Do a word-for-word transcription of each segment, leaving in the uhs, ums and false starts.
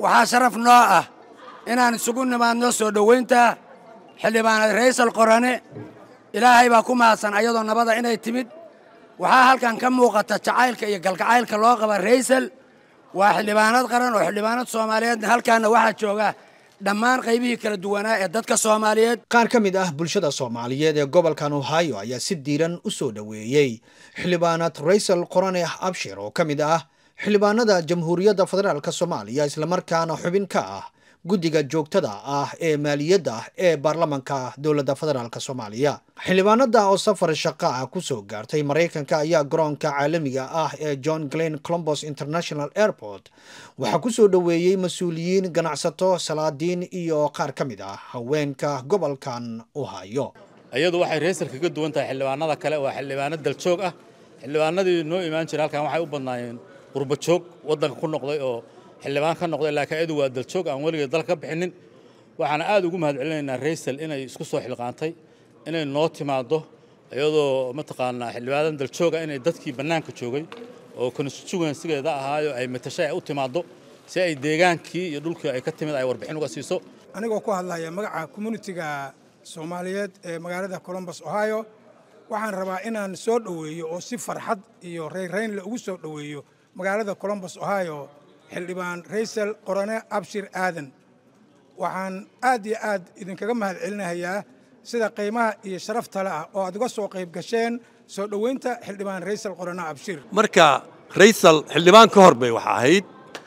waxaa sharaf noo ah inaan isugu nimaadno soo dhoweynta xildhibaanad ra'iisul qorane ilaahay baa ku mahadsan ayadoo nabada inay timid waxaa halkan ka muuqata jacaylka iyo galgacaylka loo qaba ra'iisul waa xildhibaanad qaran oo xildhibaanad Soomaaliyeed halkaana waxa jooga dhammaan qaybihii kala duwanaa ee dadka Soomaaliyeed qaar ka mid ah bulshada Soomaaliyeed ee gobolkan Ohio ayaa si diiran u soo dhaweeyay xildhibaanad ra'iisul qorane Abshir oo ka mid ah xildhibaanada Jamhuuriyadda Federaalka Soomaaliya isla markaana xubin ka ah guddiga joogtada ah ee maaliyadda ee baarlamaanka dowladda federaalka Soomaaliya xildhibaanada oo safar shaqo ah ku soo gaartay Mareykanka ayaa garoonka caalamiga ah ee John Glenn Columbus International Airport waxa ku soo dhaweeyay mas'uuliyiin ganacsato salaadiin iyo qaar ka mid ah haweenka gobolkan Ohio ayadu waxay ra'iisul kaga duwan tahay xildhibaanada kale waa xildhibaanad daljoog ah xildhibaanadii noo imaan jiray halkan waxay u badnaayeen qurba joog wadanka ku noqday oo xildhibaan ka noqday laakiin ayadu waa daljoog aan waligeed dalka ka bixinin waxaan aad ugu mahadcelinaynaa ra'iisul inay isku soo xilqaantay inay noo timaado ayadoo mataqaanaa xildhibaanan daljoog ah inay dadkii banaanka joogay oo constituency-geeda ahaayo ay matashay u timaado si ay deegaankii iyo dhulkii ay ka timid ay warbixin uga siiso anigoo ku hadlaya magaca community-ga Soomaaliyeed ee magaalada Columbus Ohio waxaan rabaa inaan soo dhaweeyo oo si farxad iyo reereyn la ugu soo dhaweeyo magaalada Columbus Ohio xildhibaan ra'iisul qorane Abshir Aadan waxaan aad iyo aad idinkaga mahadcelinayaa sida qiimaha iyo sharafta leh oo aad uga soo qayb gasheen soo dhaweynta xildhibaan ra'iisul qorane Abshir marka ra'iisul xildhibaan ka hor bay wax ahayd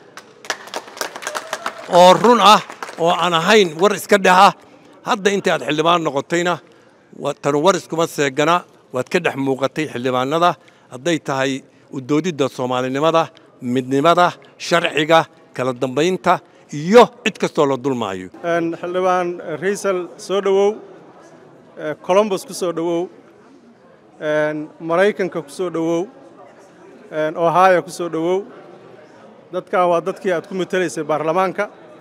oo run ah oo aan ahayn war iska dhaha hadda inta aad xildhibaan noqotayna tan war iskuma seegana waad ka dhex muuqatay xildhibaanada hadday tahay u doodidda Soomaalinimada midnimada sharciga kala dambeynta iyo cid kastoo la dulmaayo een xildhibaan ra'iisul soo dhawow Columbus ku soo dhawow een Mareykanka ku soo dhawow een Ohio ku soo dhawow dadka waa dadkii aad ku matalaysay baarlamaanka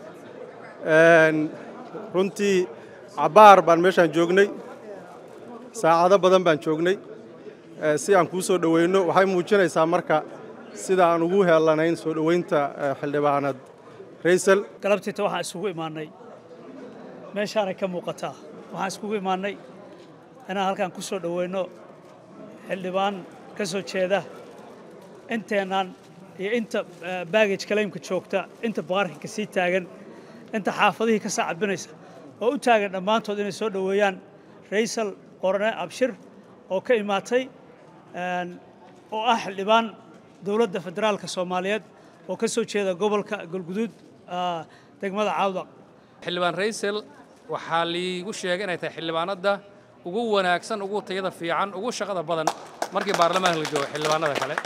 een runtii cabaar baan meeshan joognay saacado badan baan joognay si aan ku soo dhaweyno waxay muujinaysaa marka sida aan ugu heelanayn soo dhaweynta xildhibaanad ra'iisul galabtiita waxaan isugu imaanay meeshaan ay ka muuqataa waxaan isugu imaanay inaan halkan ku soo dhaweyno xildhibaan ka soo jeeda inteenan iyo inta baggage claimka joogta inta baarkinka sii taagan inta xaafadihii ka saacabinaysa oo u taagan dhammaantood inay soo dhaweeyaan ra'iisul qorane Abshir oo ka imaatay oo ah xildhibaan dowladda federaalka Soomaaliyeed oo ka soo jeeda gobolka Galguduud degmada Caawdaq xildhibaan ra'iisul waxa liigu sheegay inay tahay xildhibaanada ugu wanaagsan ugu tayada fiican ugu shaqada badan markii baarlamaanka la joogo xildhibaanada kale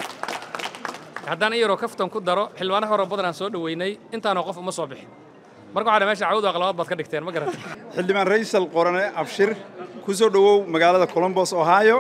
haddaan iyaro kaftan ku daro xildhibaanaha hore badan aan soo dhaweynay intaanoo qof uma soo bixin marka waxa meesha Caawdaq labaad baad ka dhigteen ma garatay xildhibaan ra'iisul qorane Abshir ku soo dhawow magaalada Columbus Ohio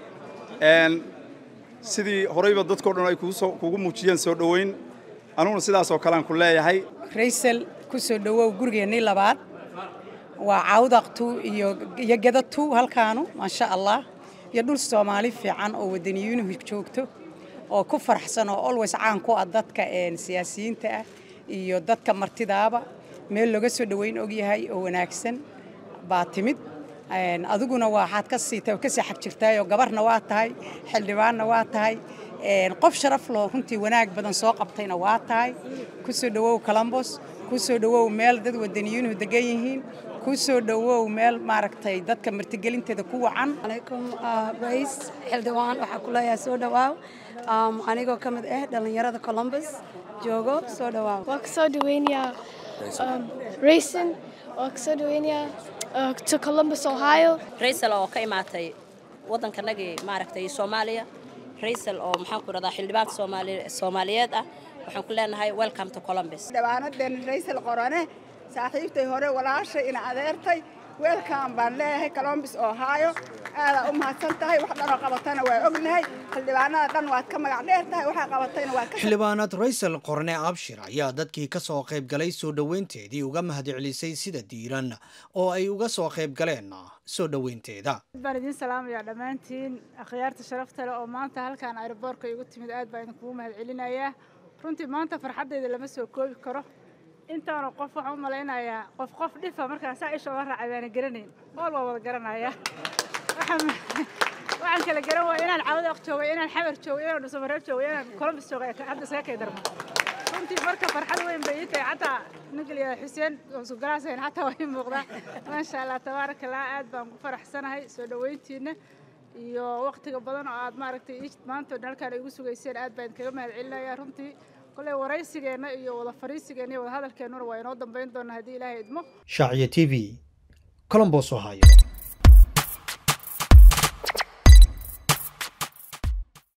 een sidii horeyba dadkoo dhan ay kugu soo kugu muujiyeen soo dhaweyn anuna sidaas oo kale aan ku leeyahay ra'iisul ku soo dhawow gurigeennii labaad waa Caawdaqtu iyo iyo gadatu halkaanu ma sha Allah iyo dhul Soomaali fiican oo wadaniyiintu joogto oo ku faraxsan oo always caan ku ah dadka een siyaasiyiinta ah iyo dadka martidaaba meel laga soo dhaweyn og yahay oo wanaagsan baa timid een adiguna waxaad ka siitay ka saxab jirtay oo gabarna waa tahay xildhibaanna waa tahay een qof sharaf loo runtii wanaag badan soo qabtayna waa tahay ku soo dhawow Columbus ku soo dhawow meel dad wadaniyiintu degan yihiin ku soo dhawow meel maaragtay dadka martigelinteeda ku wacan alaykum ra'iis xildhibaan waxa ku leeyahay soo dhawaaw um anigoo kamid ah dhalinyarada Columbus joogo soo dhawaaw waa soo dhaweynaya ra'iisul waa soo dhaweynaya to Columbus Ohio ra'iisul oo ka imaatay wadankanagi maaragtay Soomaaliya ra'iisul oo maxaan ku radaa xildhibaan Soomaali Soomaaliyeed ah waxaan ku leenahay welcome to Columbus dhawaanadan ra'iisul qorane saaxiibtay hore walaashay ina adeertay welcome baan leeyahay Columbus Ohio aad u mahadsan tahay wax dhan oo qabatana waa ognahay xildhibaanada dhan waad ka magac dheer tahay waxa qabatayna waa ka xildhibaanad ra'iisul qorane Abshir ayaa dadkii ka soo qayb galay soo dhaweynteedii uga mahadcelisay sida diiran oo ay uga soo qayb galeen soo dhaweynteeda baan idin salaamayaa dhamaantiin akhyaarta sharafta leh oo maanta halkaan airport-ka igu timid aad baan idin kugu mahadcelinayaa runtii maanta farxadeyda lama soo koobi karo intaana qof waxaan u malaynayaa qof qof dhifa markaa saa isha la raacay baan garanayn oo la wada garanaya waxaan waxaan kala garan waa inaan caawda aq joogo inaan xamar joogo inaan safar joogo inaan Columbus joogo hadda saaka ka darmo runtii marka farxad weyn bay tahay xataa nagaliya Xuseen oo soo galaasay xataa way muuqdaa ma sha Allah tabaaraka Allah aad baan ku faraxsanahay soo dhaweyntiina iyo waqtiga badan oo aad maaragtay maanta halkaan igu sugayseen aad baan kaga mahadcelinayaa runtii kale waraysigeena iyo wada fariisigeena iyo wada hadalkeena waa inoo dambeyn doona hadii Ilaahay idmo Shaaciya T V Columbus Ohio